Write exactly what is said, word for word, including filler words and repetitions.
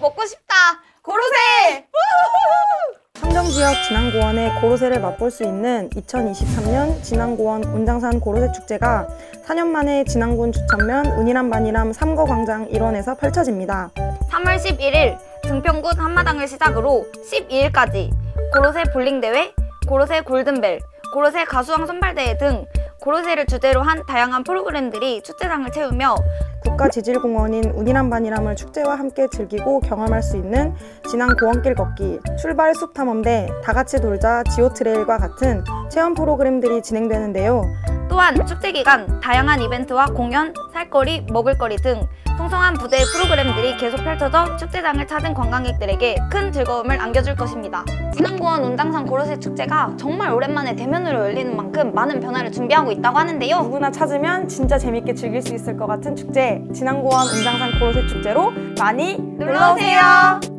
먹고 싶다. 고로쇠! 함정지역 진앙고원의 고로쇠를 맛볼 수 있는 이천이십삼 년 진앙고원 운장산 고로쇠 축제가 사 년 만에 진앙군 주천면 운이람 반이람 삼거광장 일원에서 펼쳐집니다. 삼월 십일일 등평군 한마당을 시작으로 십이일까지 고로쇠 볼링대회, 고로쇠 골든벨, 고로쇠 가수왕 선발대회 등 고로쇠를 주제로 한 다양한 프로그램들이 축제장을 채우며 국가지질공원인 운이람 반이람을 축제와 함께 즐기고 경험할 수 있는 진앙고원길 걷기, 출발 숲탐험대, 다같이 돌자 지오트레일과 같은 체험 프로그램들이 진행되는데요. 또한 축제 기간 다양한 이벤트와 공연, 살거리, 먹을거리 등 풍성한 무대 프로그램들이 계속 펼쳐져 축제장을 찾은 관광객들에게 큰 즐거움을 안겨줄 것입니다. 진앙고원 운장산 고로쇠 축제가 정말 오랜만에 대면으로 열리는 만큼 많은 변화를 준비하고 있다고 하는데요. 누구나 찾으면 진짜 재밌게 즐길 수 있을 것 같은 축제, 진앙고원 운장산 고로쇠 축제로 많이 놀러오세요.